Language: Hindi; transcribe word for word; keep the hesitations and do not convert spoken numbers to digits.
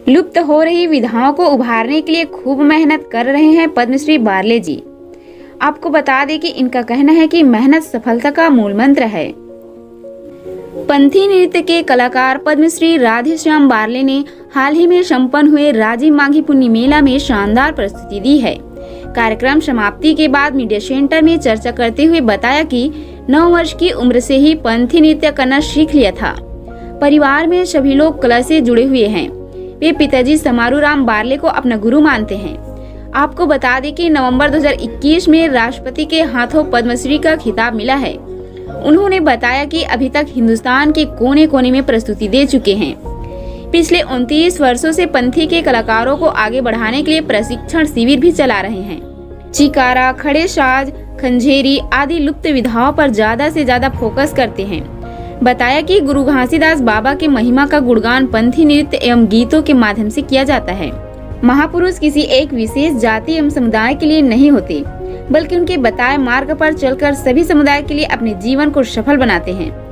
लुप्त हो रही विधाओं को उभारने के लिए खूब मेहनत कर रहे हैं पद्मश्री बारले जी। आपको बता दें कि इनका कहना है कि मेहनत सफलता का मूल मंत्र है। पंथी नृत्य के कलाकार पद्मश्री राधेश्याम बारले ने हाल ही में संपन्न हुए राजीव माघी पुन्नी मेला में शानदार प्रस्तुति दी है। कार्यक्रम समाप्ति के बाद मीडिया सेंटर में चर्चा करते हुए बताया कि नौ वर्ष की उम्र से ही पंथी नृत्य करना सीख लिया था। परिवार में सभी लोग कला से जुड़े हुए हैं। वे पिताजी समारू राम बारले को अपना गुरु मानते हैं। आपको बता दें कि नवंबर दो हज़ार इक्कीस में राष्ट्रपति के हाथों पद्मश्री का खिताब मिला है। उन्होंने बताया कि अभी तक हिंदुस्तान के कोने कोने में प्रस्तुति दे चुके हैं। पिछले उनतीस वर्षों से पंथी के कलाकारों को आगे बढ़ाने के लिए प्रशिक्षण शिविर भी चला रहे हैं। चिकारा, खड़े साज, खंजेरी आदि लुप्त विधाओं पर ज्यादा से ज्यादा फोकस करते हैं। बताया कि गुरु घासीदास बाबा के महिमा का गुणगान पंथी नृत्य एवं गीतों के माध्यम से किया जाता है। महापुरुष किसी एक विशेष जाति एवं समुदाय के लिए नहीं होते, बल्कि उनके बताए मार्ग पर चलकर सभी समुदाय के लिए अपने जीवन को सफल बनाते हैं।